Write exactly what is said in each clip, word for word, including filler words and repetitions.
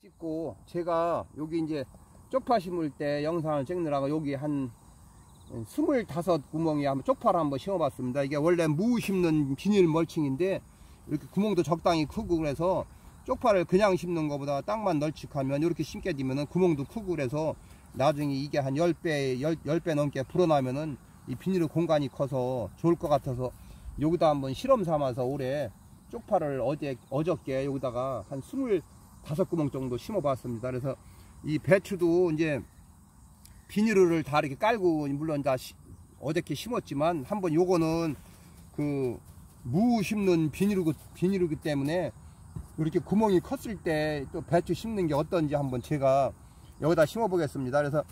찍고 제가 여기 이제 쪽파 심을 때 영상을 찍느라고 여기 한 스물다섯 구멍에 한번 쪽파를 한번 심어봤습니다. 이게 원래 무 심는 비닐 멀칭인데 이렇게 구멍도 적당히 크고 그래서 쪽파를 그냥 심는 것보다 땅만 널찍하면 이렇게 심게 되면은 구멍도 크고 그래서 나중에 이게 한 십 배, 십 배 넘게 불어나면은 이 비닐 공간이 커서 좋을 것 같아서 여기다 한번 실험 삼아서 올해 쪽파를 어제, 어저께 여기다가 한 스물다섯 구멍 정도 심어 봤습니다. 그래서 이 배추도 이제 비닐을 다 이렇게 깔고 물론 다 시, 어저께 심었지만 한번 요거는 그 무 심는 비닐이기, 비닐이기 때문에 이렇게 구멍이 컸을 때 또 배추 심는 게 어떤지 한번 제가 여기다 심어 보겠습니다. 그래서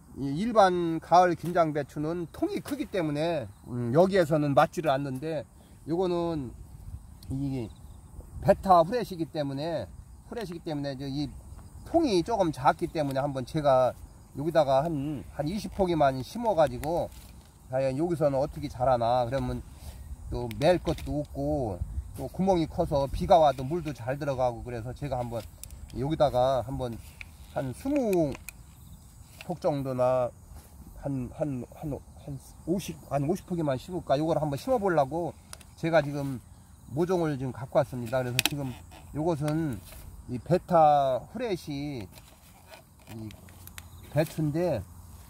일반 가을 김장 배추는 통이 크기 때문에 음 여기에서는 맞지를 않는데 요거는 이 베타 후레쉬이기 때문에 후레쉬이기 때문에 이 통이 조금 작기 때문에 한번 제가 여기다가 한, 한 이십 포기만 심어 가지고 과연 여기서는 어떻게 자라나. 그러면 또 맬 것도 없고 또 구멍이 커서 비가 와도 물도 잘 들어가고 그래서 제가 한번 여기다가 한번 한 스무 폭 정도나 한, 한, 한, 한 오십, 한 오십 포기만 심을까 요걸 한번 심어 보려고 제가 지금 모종을 지금 갖고 왔습니다. 그래서 지금 요것은 이 베타 후레쉬 이 배추인데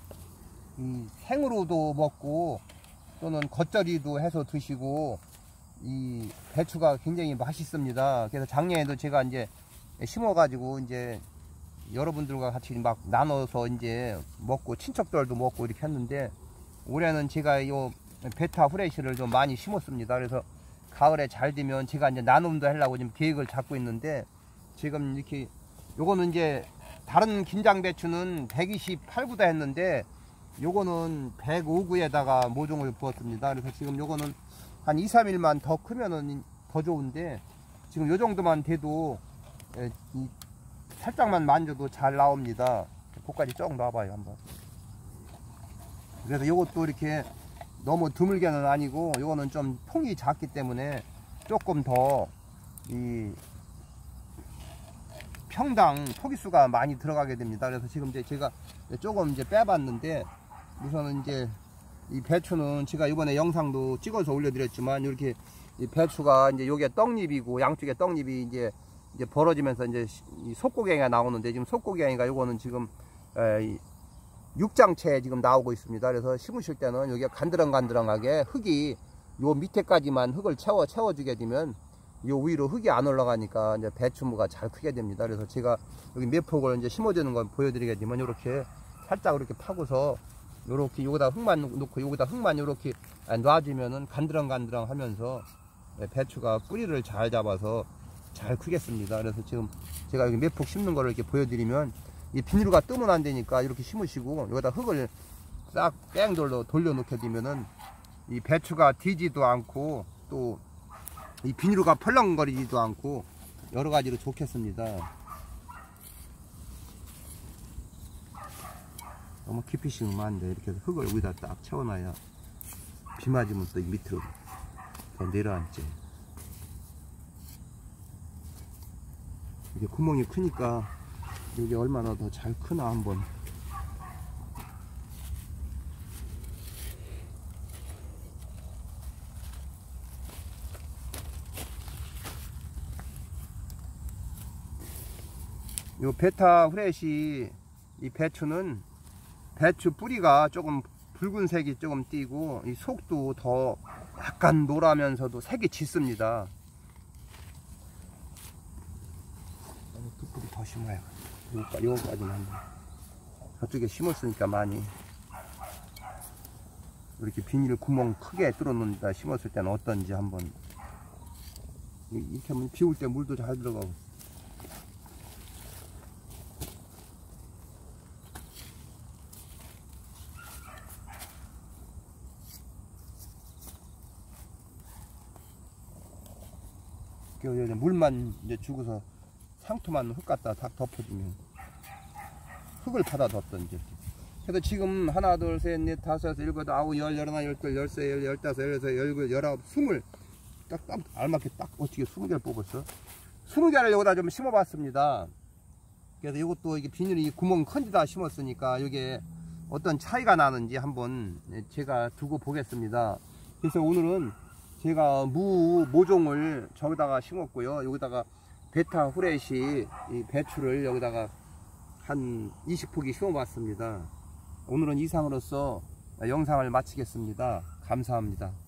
이 생으로도 먹고 또는 겉절이도 해서 드시고 이 배추가 굉장히 맛있습니다. 그래서 작년에도 제가 이제 심어 가지고 이제 여러분들과 같이 막 나눠서 이제 먹고 친척들도 먹고 이렇게 했는데 올해는 제가 요 베타 후레쉬를 좀 많이 심었습니다. 그래서 가을에 잘 되면 제가 이제 나눔도 하려고 지금 계획을 잡고 있는데 지금 이렇게 요거는 이제 다른 김장 배추는 백이십팔 구다 했는데 요거는 백오 구에다가 모종을 부었습니다. 그래서 지금 요거는 한 이, 삼 일만 더 크면은 더 좋은데 지금 요 정도만 돼도 이 살짝만 만져도 잘 나옵니다. 그까지 조금 놔봐요 한번. 그래서 요것도 이렇게 너무 드물게는 아니고 요거는 좀 통이 작기 때문에 조금 더 이 평당 포기수가 많이 들어가게 됩니다. 그래서 지금 이제 제가 조금 이제 빼봤는데 우선은 이제 이 배추는 제가 이번에 영상도 찍어서 올려드렸지만 이렇게 이 배추가 이제 요게 떡잎이고 양쪽에 떡잎이 이제 이제 벌어지면서 이제 이 속고갱이가 나오는데 지금 속고갱이가 요거는 지금 에, 육장채 지금 나오고 있습니다. 그래서 심으실 때는 여기가 간드렁간드렁하게 흙이 요 밑에까지만 흙을 채워 채워주게 되면 요 위로 흙이 안 올라가니까 이제 배추무가 잘 크게 됩니다. 그래서 제가 여기 몇 폭을 이제 심어주는 걸 보여드리게 되면 이렇게 살짝 이렇게 파고서 요렇게 여기다 흙만 놓고 여기다 흙만 이렇게 놔주면은 간드렁간드렁 하면서 배추가 뿌리를 잘 잡아서 잘 크겠습니다. 그래서 지금 제가 여기 몇 폭 심는 거를 이렇게 보여드리면 이 비닐가 뜨면 안 되니까 이렇게 심으시고 여기다 흙을 싹 뺑돌로 돌려 놓게 되면은 이 배추가 뒤지도 않고 또 이 비닐가 펄렁거리지도 않고 여러 가지로 좋겠습니다. 너무 깊이 심으면 안 돼. 이렇게 해서 흙을 여기다 딱 채워놔야 비 맞으면 또 밑으로 더 내려앉지. 이게 구멍이 크니까 이게 얼마나 더 잘 크나 한번. 요 베타 후레쉬 이 배추는 배추 뿌리가 조금 붉은색이 조금 띄고 이 속도 더 약간 노라면서도 색이 짙습니다. 두 뿌리 더 심어야 돼. 요거까지는 한번. 저쪽에 심었으니까 많이. 이렇게 비닐 구멍 크게 뚫어 놓는다 심었을 때는 어떤지 한번. 이렇게 하면 비 올 때 물도 잘 들어가고. 물만 이제 주고서 상토만 흙 갖다 다 덮어주면 흙을 받아 뒀던지. 그래서 지금 하나 둘 셋 넷 다섯 일곱 아홉 열 열하나 열둘 열세 열 열다섯 열여섯 열일곱 열아홉 스물 딱, 딱 알맞게 딱 어떻게 스무 개를 뽑았어. 스무 개를 여기다 좀 심어 봤습니다. 그래서 이것도 이게 비닐이 구멍 큰 데다 심었으니까 이게 어떤 차이가 나는지 한번 제가 두고 보겠습니다. 그래서 오늘은 제가 무 모종을 저기다가 심었고요. 여기다가 베타 후레쉬 이 배추를 여기다가 한 이십 포기 심어봤습니다. 오늘은 이상으로서 영상을 마치겠습니다. 감사합니다.